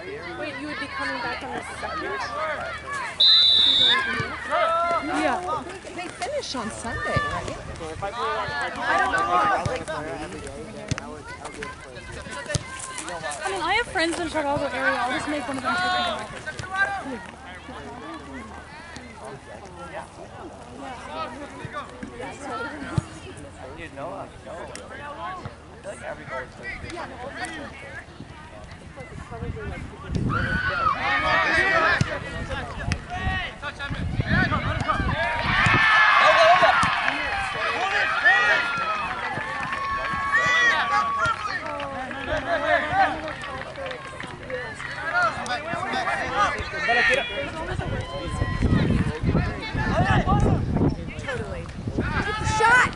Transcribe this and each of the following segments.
Wait, you would be coming back on the 2nd? Yeah. They finish on Sunday, right? I don't know. I mean, I have friends in Chicago area. I'll just make one of them take them off. Dude, no. I feel like every goal is so good. Totally. Shot!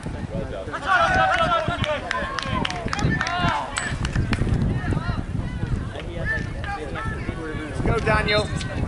Go, Daniel.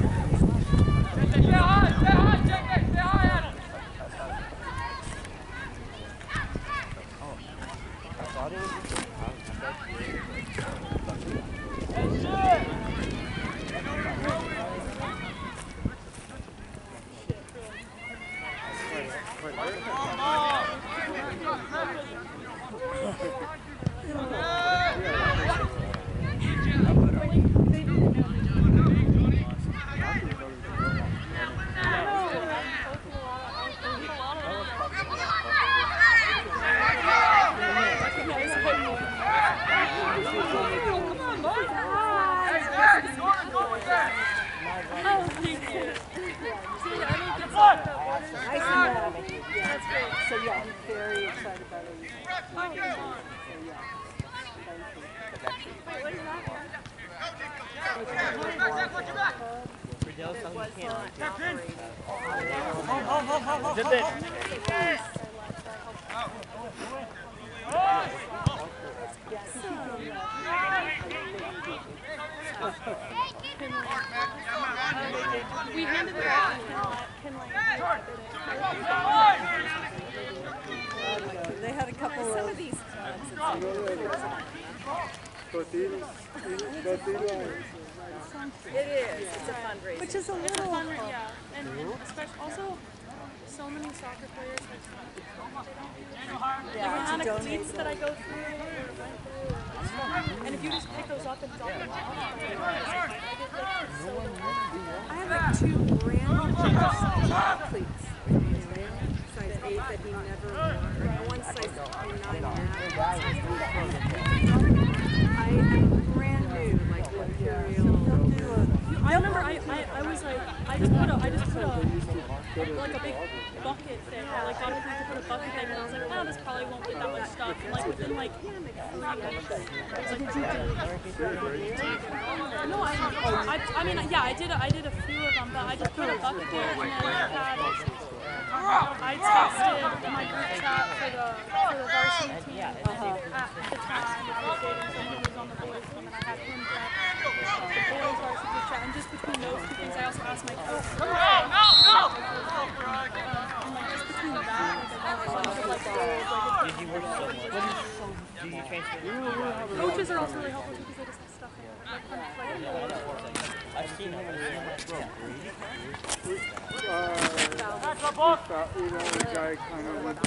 So yeah, I'm very excited about it. We handed it off. They had a couple of some of these It is. It's a fundraiser. Which is a little fun, yeah. And especially also so many soccer players have the amount of cleats that I go through or went through. And if you just pick those up and drop them off, I have like 2 brand new cleats. Size 8 that he never wore. One size 9. I brand new, like Imperial. I remember I was like, I just put a like a big bucket thing, or like got a to put a bucket thing, and I was like, oh, this probably won't get that much stuff. And like within like 3 minutes, I was like, no, I mean, yeah, I did a few of them, but I just put a bucket there, and then I texted my group chat for the varsity team at the time. I was dating someone who was on the boys team, and I had him chat the boys varsity chat, and just between those 2 things, I also asked my coach. And like just between that, like a bunch of like goals, Did you work so much? Did you transfer? coaches are also really helpful too because they just have stuff in there. I've seen it. Guy kind of went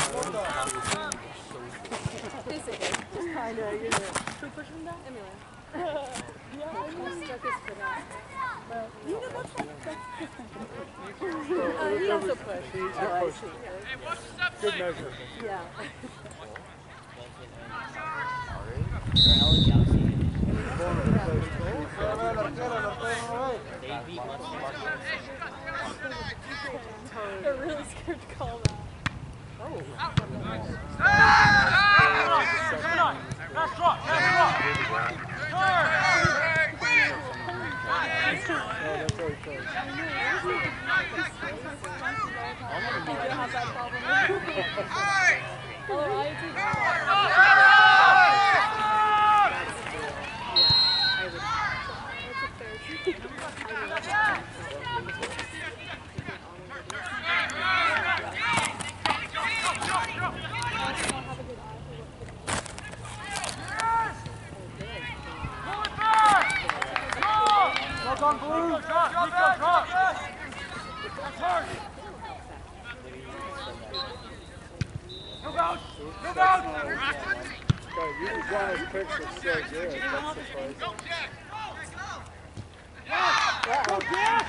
Basically, just kind of, you know. Should we push him down? Anyway. Yeah, Stuck his foot out. But, you know, that's he also pushed. He's a push. Good measure. Yeah. They're really scared to call that. on blue. Nico, drop. That's hard. Move out. God, you guys picks are so good. That's surprising. Go, Jack. Go, Jack.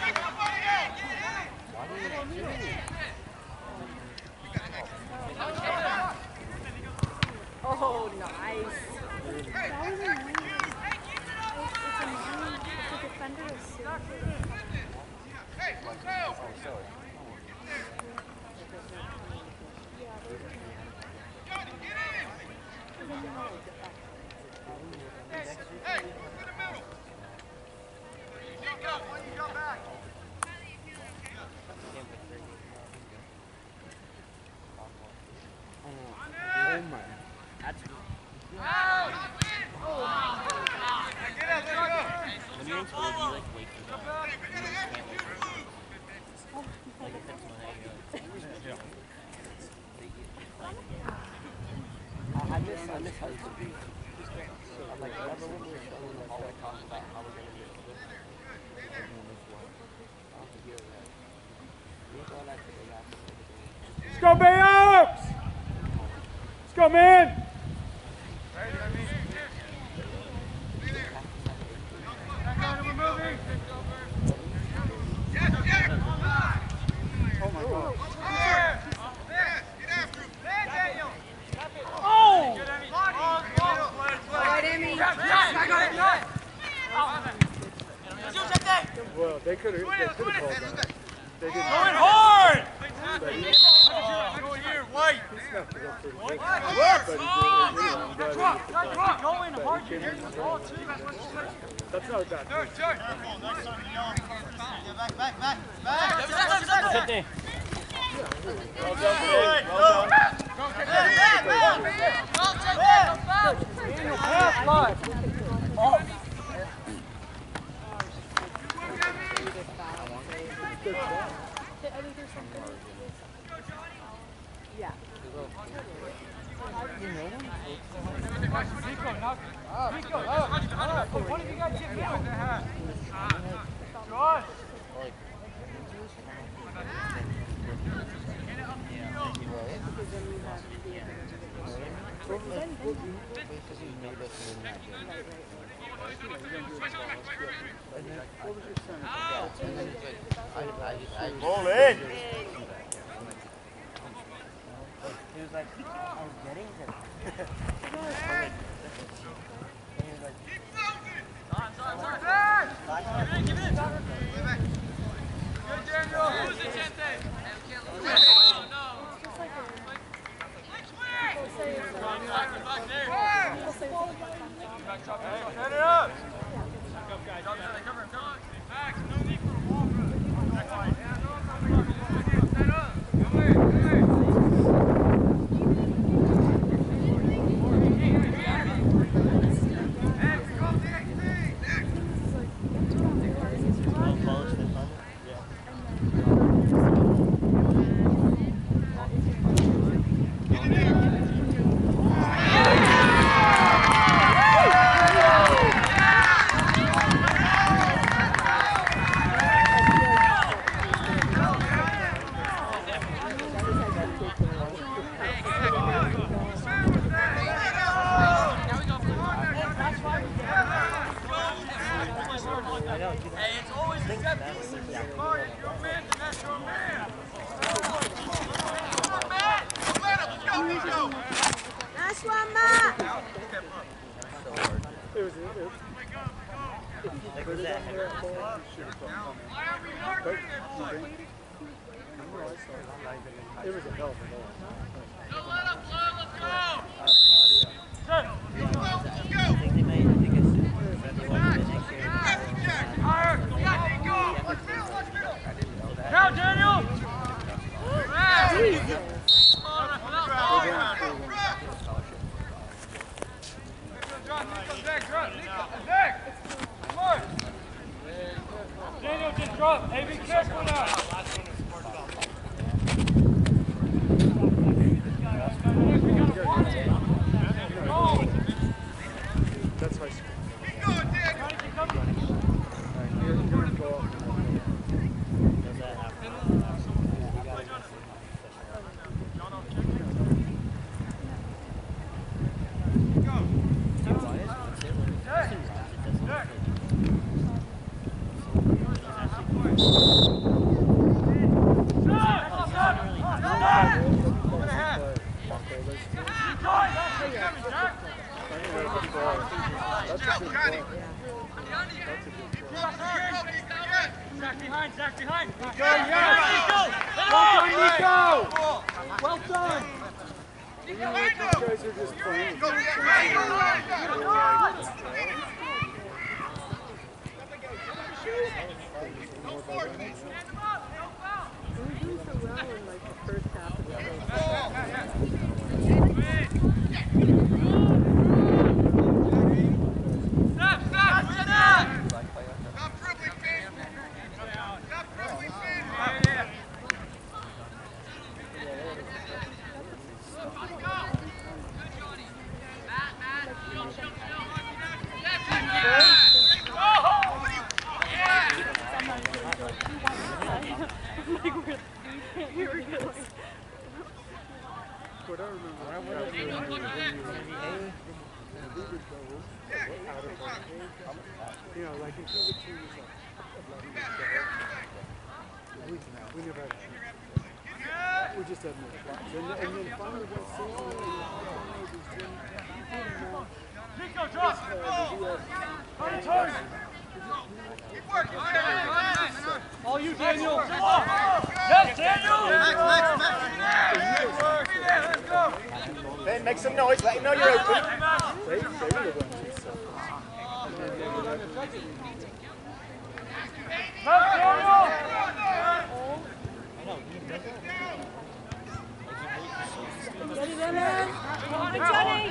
Oh, nice. That was annoying. It's annoying. The defender is so good. Hey, let's go! Hey, in the middle! Nico, when you go back! Oh my. That's good. Oh. Get out, let go! When you're in school, do you like wait for them? Like if it's when I miss high school. I'm like, remember when we were showing the hallway talking about how we're going to do this? Let's go, Bay Oaks! Let's go, man! Oh my God. Well, they could have called that. They didn't. Going hard! But he Go here, White! snapped it up pretty quick. Work! But he did, I'm glad he hit the ball. Going hard, But you he hear came the in ball strong. too. That's not a bad thing. sit there. Well done, Dave. Well done. Yeah. Nico, knock up. Nico, up. What have you got Jimmy with the hat? Josh. Roll in. He was like, I was getting him. Set it up. Max, no need for a wall run. Set up. It was a hell of a goal. Don't let him blow, let's go! Now, Daniel! Daniel, just drop. Hey, be careful now. That's high school. Keep going, Dan. Zach behind, Zach behind. Nico, yes! Well done, Nico! Well done! You know what, these guys are just playing. We were doing so well in like the first half of the game. What I remember, you know, like until the team was like, we never had, we just had no flags. And then finally one season, Nico, drop! All you, Daniel! Yes, Daniel! Let's go! Ben, make some noise. Let him know you're open. they were the ones who Get it in there. Good, Johnny.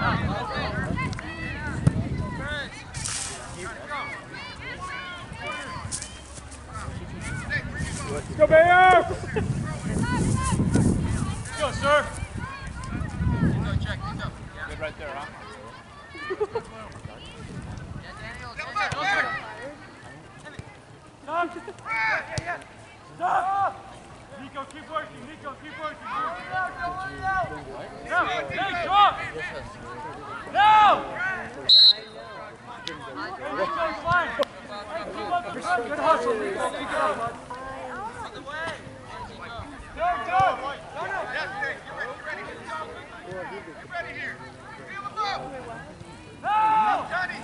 Let's go, Bayo! Go, sir. Good right there, huh? Stop! Nico, keep working. Nico, keep working. Now, hey, drop! Now! Hey, Nico's fine. Hey, keep up the front. Good hustle, Nico. Keep it up, bud. Go! Get ready here. Feel them up. Now! Johnny.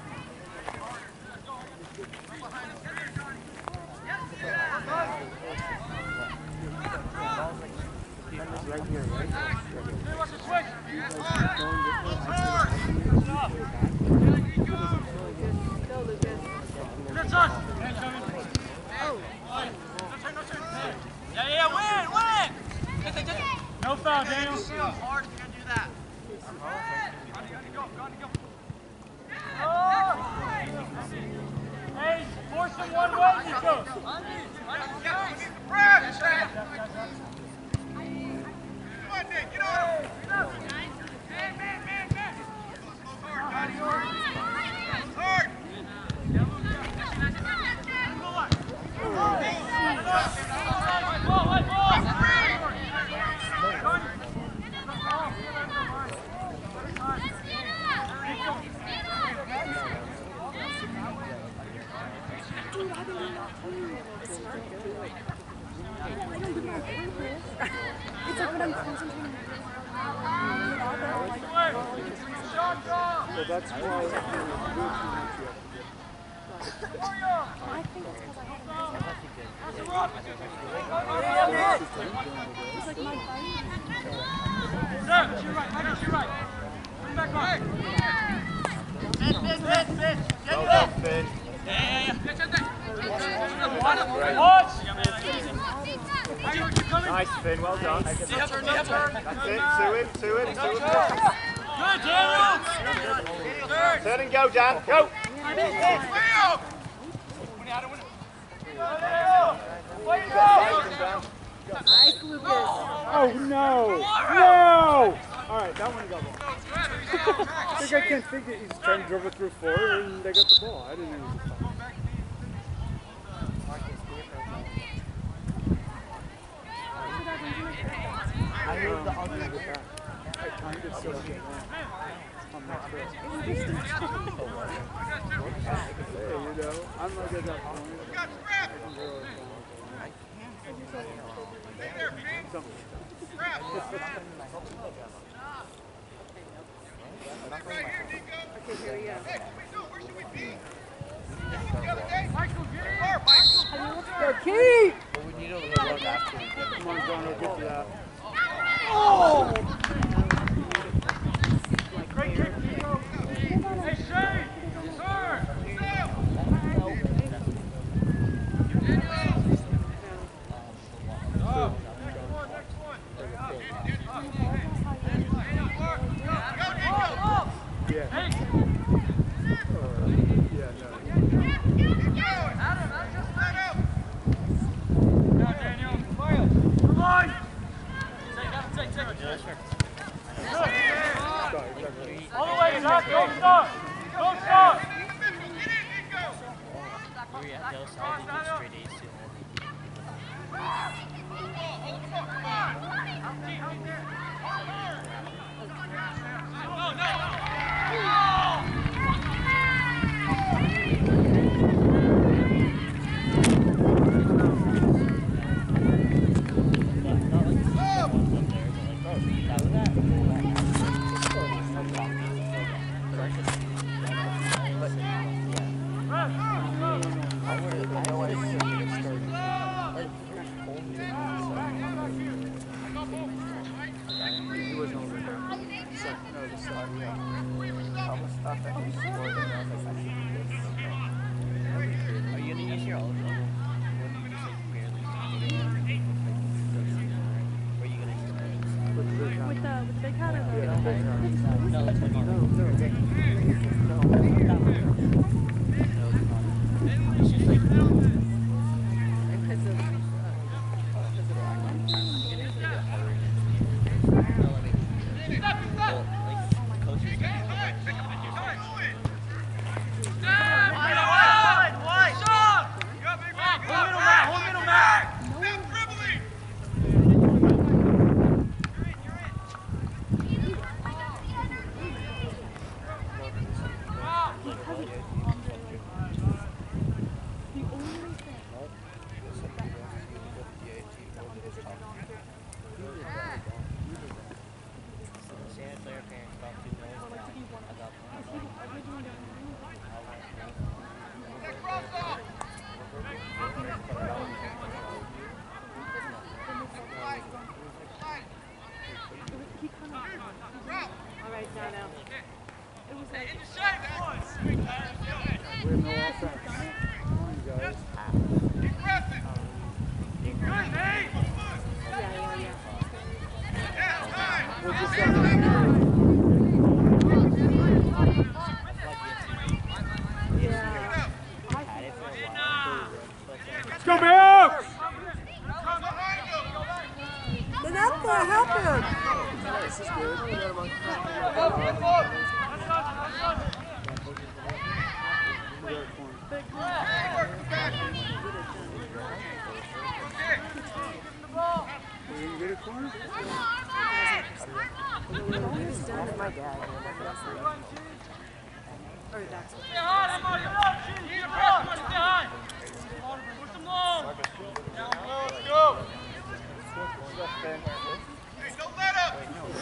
Right here, right? Hey, watch the switch. Good touch. Yeah, win! No foul, Daniel. Hard if you're gonna do that. Hey, force him one way, Nico. Come on, Nick, get on him. Hard. Dude, I've been doing that too. It's not good. I don't do it on purpose. It's like when I'm concentrating. So that's why I think it's because I It's like my bite. Sir, you're right. I got you right. Bring back on. Well done, Finn. Watch. Nice, Finn. Well done. That's it. Sue in. Good, Daniel. Turn and go, Dan. Go. Nice, Lucas. oh, no! No! Alright, that one got ball. I think I can't think it. He's trying to dribble it through 4 and they got the ball. I didn't even see. I heard the other with that. I timed it so good. I'm not sure. Hey, you know, I'm not at that point. I can go Right here, Nico. Okay, here we go. Hey, where should we be? The other day? Michael, get in. Michael. Go, Keith! Well, we need a little run after we get Come on, John, I'll get to that. Oh! Great kick, Nico. Hey, Shane. Sir. Yeah. Hey. Yeah, no. Now, Daniel. Come on. Take. All the way, Zach. Don't stop. Don't stop. Where we at? They'll solve it straight A's to Let's go, Bill! Look out for help him. This is good. You get a corner? My dad. Or that's what. Don't let up!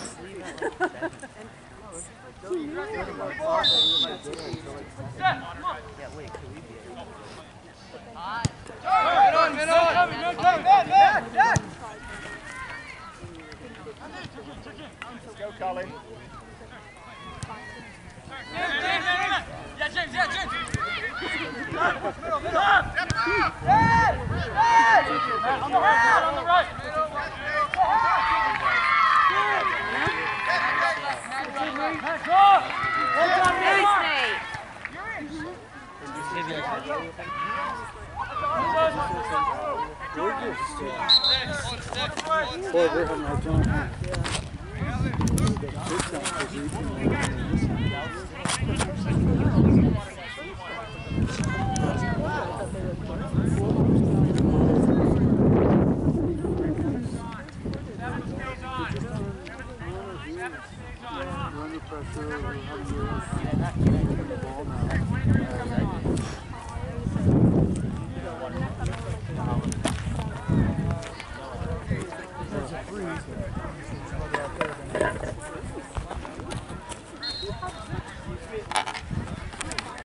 Yeah, wait, could we be Let's go, Colin. Yeah, James, yeah, James. On the right, on the right. Boy, we're having our time. Huh?